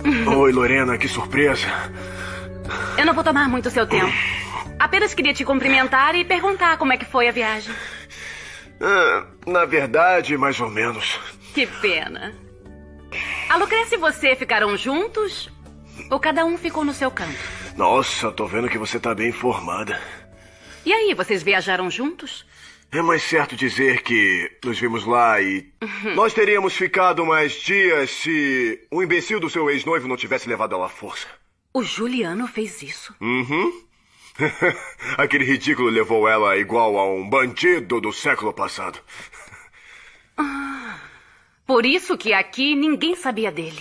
Oi, Lorena, que surpresa. Eu não vou tomar muito seu tempo. Apenas queria te cumprimentar e perguntar como é que foi a viagem. Na verdade, mais ou menos. Que pena. A Lucrécia e você ficaram juntos ou cada um ficou no seu canto? Nossa, tô vendo que você tá bem informada. E aí, vocês viajaram juntos? É mais certo dizer que nos vimos lá e... Nós teríamos ficado mais dias se o imbecil do seu ex-noivo não tivesse levado ela à força. O Juliano fez isso? Aquele ridículo levou ela igual a um bandido do século passado. Por isso que aqui ninguém sabia dele.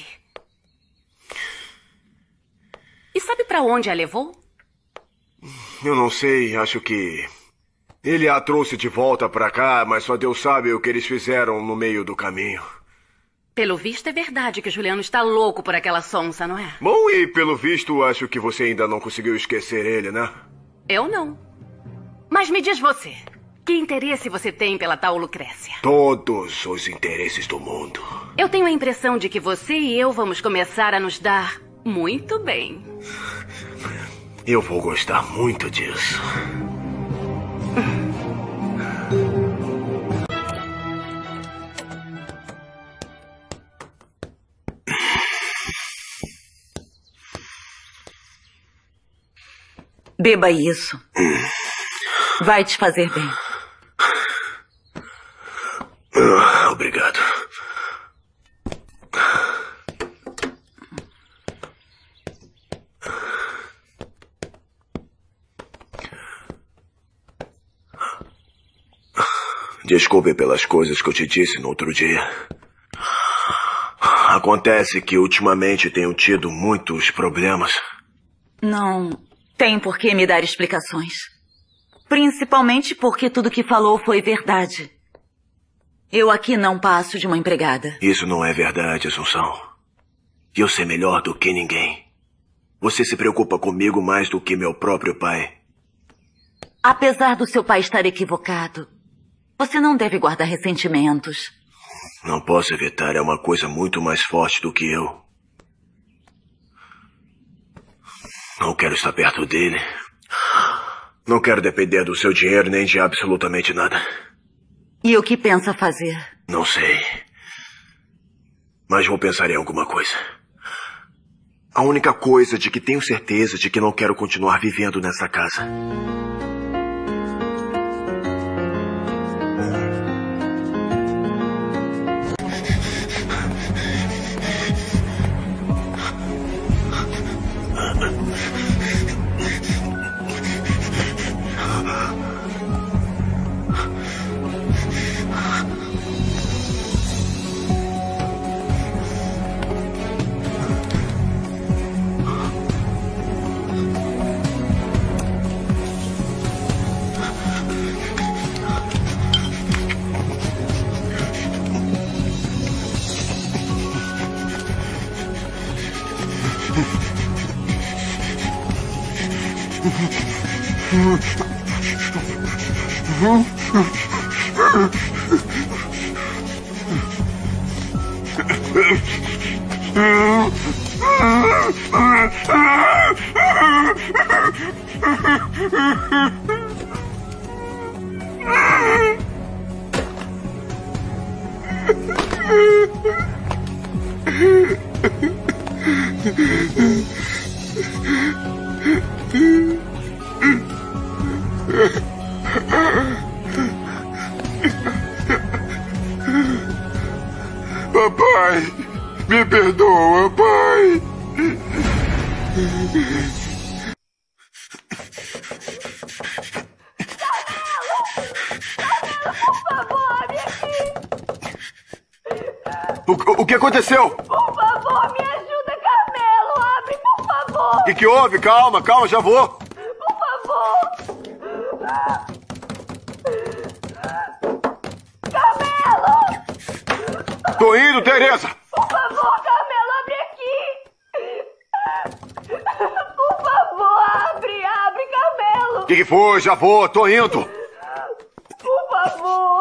E sabe pra onde a levou? Eu não sei, acho que... Ele a trouxe de volta pra cá, mas só Deus sabe o que eles fizeram no meio do caminho. Pelo visto é verdade que Juliano está louco por aquela sonsa, não é? Bom, e pelo visto acho que você ainda não conseguiu esquecer ele, né? Eu não. Mas me diz você, que interesse você tem pela tal Lucrécia? Todos os interesses do mundo. Eu tenho a impressão de que você e eu vamos começar a nos dar muito bem. Eu vou gostar muito disso. Beba isso. Vai te fazer bem. Obrigado. Desculpe pelas coisas que eu te disse no outro dia. Acontece que ultimamente tenho tido muitos problemas. Não tem por que me dar explicações. Principalmente porque tudo que falou foi verdade. Eu aqui não passo de uma empregada. Isso não é verdade, Assunção. Eu sei melhor do que ninguém. Você se preocupa comigo mais do que meu próprio pai. Apesar do seu pai estar equivocado, você não deve guardar ressentimentos. Não posso evitar, é uma coisa muito mais forte do que eu. Não quero estar perto dele. Não quero depender do seu dinheiro nem de absolutamente nada. E o que pensa fazer? Não sei. Mas vou pensar em alguma coisa. A única coisa de que tenho certeza de que não quero continuar vivendo nessa casa. Papai, me perdoa, pai. O que aconteceu? Por favor, me ajuda, Carmelo. Abre, por favor. O que houve? Calma, já vou. Por favor. Carmelo! Tô indo, Teresa. Por favor, Carmelo, abre aqui. Por favor, abre, Carmelo. O que foi? Já vou, tô indo. Por favor.